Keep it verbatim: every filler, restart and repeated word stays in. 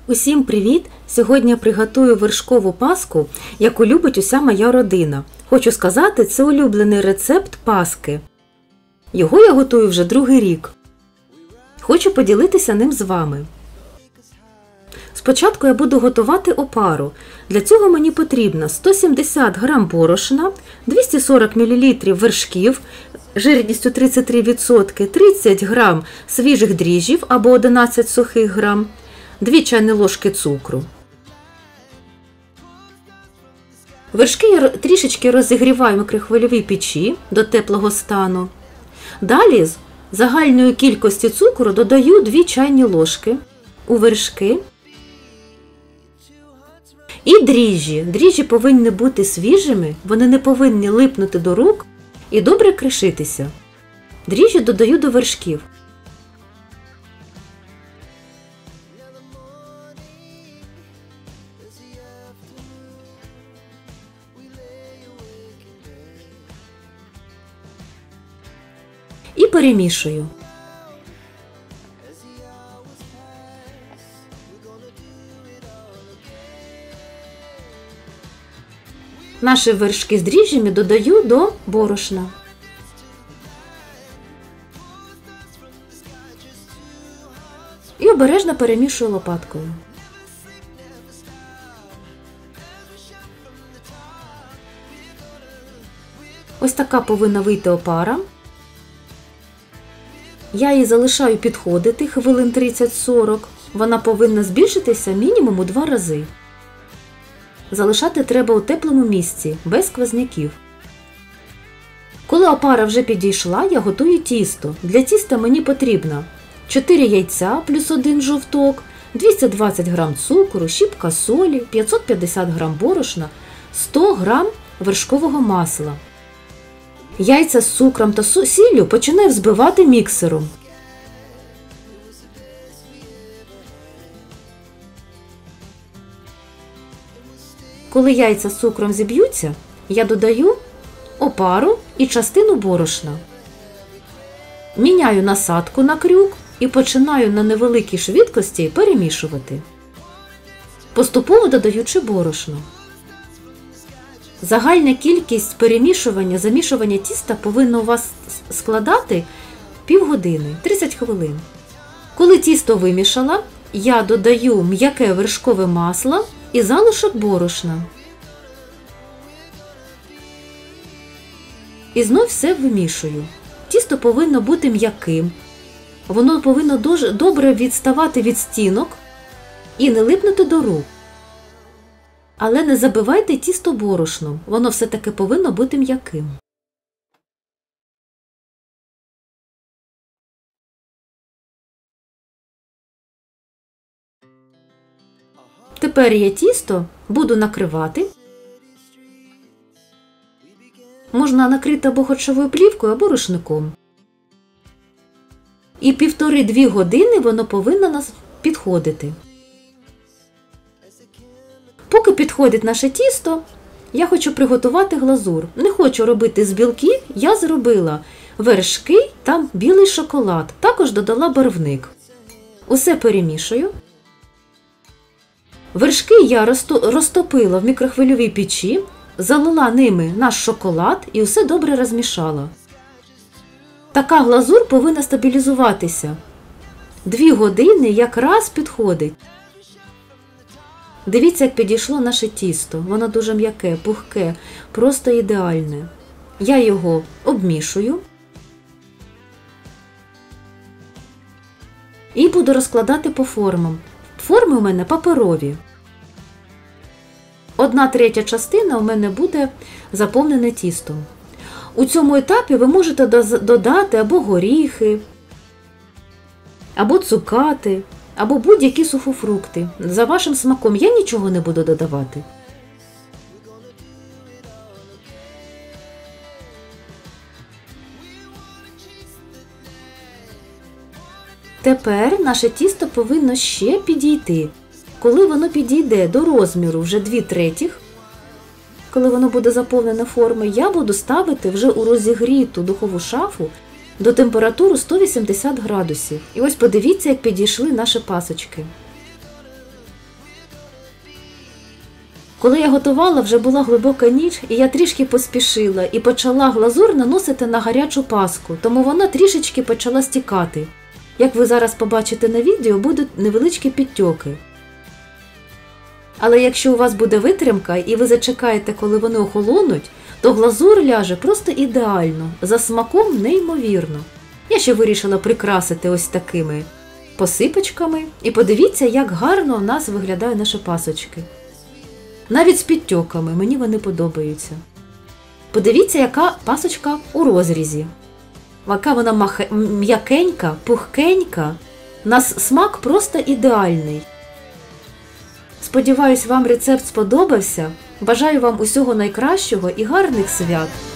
Усім привіт! Сьогодні я приготую вершкову паску, яку любить уся моя родина. Хочу сказати, це улюблений рецепт паски. Його я готую вже другий рік. Хочу поділитися ним з вами. Спочатку я буду готувати опару. Для цього мені потрібно сто сімдесят грам борошна, двісті сорок мілілітрів вершків жирністю тридцять три відсотки, тридцять грам свіжих дріжджів або одинадцять сухих грам, дві чайні ложки цукру. Вершки я трішечки розігріваю в мікрохвильовій печі до теплого стану. Далі з загальної кількості цукру додаю дві чайні ложки у вершки. І дріжджі. Дріжджі повинні бути свіжими, вони не повинні липнути до рук і добре кришитися. Дріжджі додаю до вершків. І перемішую. Наші вершки з дріжджами додаю до борошна. І обережно перемішую лопаткою. Ось така повинна вийти опара. Я її залишаю підходити хвилин тридцять сорок. Вона повинна збільшитися мінімум у два рази. Залишати треба у теплому місці, без сквозняків. Коли опара вже підійшла, я готую тісто. Для тіста мені потрібно чотири яйця плюс один жовток, двісті двадцять грам цукру, щіпка солі, п'ятсот п'ятдесят грам борошна, сто грам вершкового масла. Яйця з цукром та сіллю починаю взбивати міксером. Коли яйця з цукром зіб'ються, я додаю опару і частину борошна. Міняю насадку на крюк і починаю на невеликій швидкості перемішувати, поступово додаючи борошно. Загальна кількість перемішування, замішування тіста повинна у вас складати півгодини, тридцять хвилин. Коли тісто вимішала, я додаю м'яке вершкове масло і залишок борошна. І знов все вимішую. Тісто повинно бути м'яким. Воно повинно дуже добре відставати від стінок і не липнути до рук. Але не забивайте тісто борошном, воно все-таки повинно бути м'яким. Тепер я тісто буду накривати. Можна накрити або харчовою плівкою, або рушником. І півтори-дві години воно повинно нас підходити. Поки підходить наше тісто, я хочу приготувати глазур. Не хочу робити з білків, я зробила вершки та білий шоколад. Також додала барвник. Усе перемішую. Вершки я розтопила в мікрохвильовій печі, залила ними наш шоколад і все добре розмішала. Така глазур повинна стабілізуватися. Дві години якраз підходить. Дивіться, як підійшло наше тісто. Воно дуже м'яке, пухке, просто ідеальне. Я його обмішую і буду розкладати по формам. Форми у мене паперові. Одна третя частина у мене буде заповнена тістом. У цьому етапі ви можете додати або горіхи, або цукати, або будь-які сухофрукти. За вашим смаком я нічого не буду додавати. Тепер наше тісто повинно ще підійти. Коли воно підійде до розміру вже дві третіх, коли воно буде заповнене формою, я буду ставити вже у розігріту духову шафу до температури сто вісімдесят градусів. І ось подивіться, як підійшли наші пасочки. Коли я готувала, вже була глибока ніч, і я трішки поспішила і почала глазур наносити на гарячу паску, тому вона трішечки почала стікати. Як ви зараз побачите на відео, будуть невеличкі підтьоки. Але якщо у вас буде витримка і ви зачекаєте, коли вони охолонуть, то глазур ляже просто ідеально, за смаком неймовірно. Я ще вирішила прикрасити ось такими посипочками. І подивіться, як гарно в нас виглядають наші пасочки. Навіть з підтьоками, мені вони подобаються. Подивіться, яка пасочка у розрізі. Яка вона м'якенька, пухкенька. У нас смак просто ідеальний. Сподіваюсь, вам рецепт сподобався. Бажаю вам усього найкращого і гарних свят!